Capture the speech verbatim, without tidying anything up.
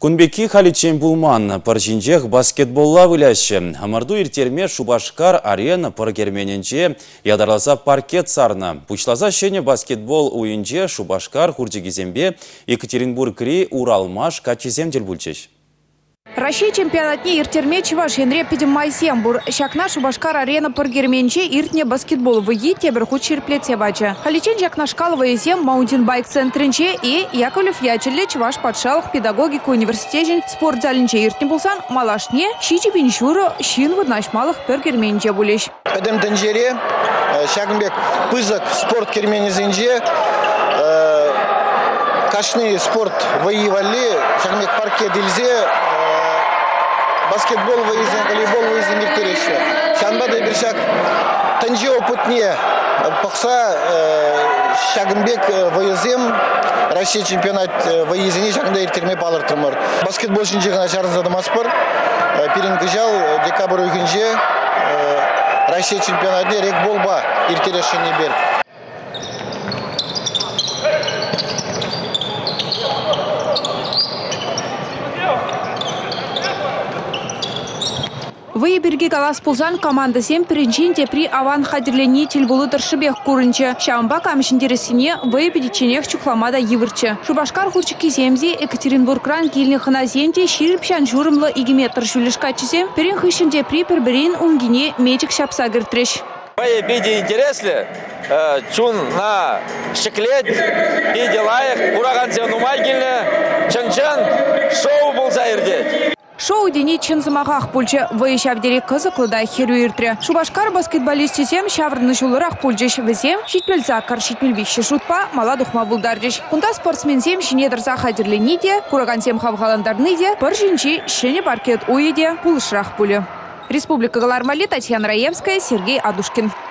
Кунбеки халичен булман, паржинжех баскетболла выляще. Амарду иртерме Шубашкар арена паргермененче ядарласа паркет сарна. Пучлаза шене баскетбол уинже Шубашкар хурджигизембе Екатеринбург-ри Уралмаш качизем дельбульчеш. Россия чемпионатне иртерме Чуваш Енре Пидемайсембур. Шакна Шубашкар арена паргерменче иртне баскетбол выги теберху черплете бача. Халичен Жакна шкалова езем маунтинбайк центринче и Яковлев Ячеле Чуваш подшалых педагогику университетен спортзалинче иртне булсан малашне щичи беншуру щин выднашмалых паргерменче булеш. Педем денжере Шагнбек пызак спорт керменезенже кашный спорт воевали Шагнбек парке дельзе баскетбол выезден, волейбол выезден миртереші. Шанбада бір шак тәнже опытне пақса Шагынбек выезден, Россия чемпионат выездене Шагында ертерме балыр тұрмыр. Баскетбол үшін жегін ашарын задымаспыр. Перенгі жал декабрь үйгінже Россия чемпионатне рек болба ертерешіне бер. Вы берги галас пулзан команда сем перенчинте при аван хадирлени тельбулы торшибех курынче. Шамба камшиндересине вы педиченех чухламада евырче. Шубашкар хурчики земзи Екатеринбург-ран кильнихана земте ширипшан журымлы игиметр шулешкачисем перен хышинде при перберин унгине метик шапса гертреш. Вы биди интересли чун на шеклет биди лайх кураган нумайгильне чан-чан шоу был заирдеть. Шоу дени чынзымағақ пульче выйшав дерек кызықлыда херу иртре. Шубашкар баскетболисти сем шаврны жулырақ пульчеш візем шитмел закар шитмел виші шутпа мала духма булдардеш. Кунда спортсмен сем шинедірса хадирлені де, кураган сем хавғаландарны де, бір жинчи шене паркет уеде пулышырақ пулі. Республика Галармали, Татьяна Раевская, Сергей Адушкин.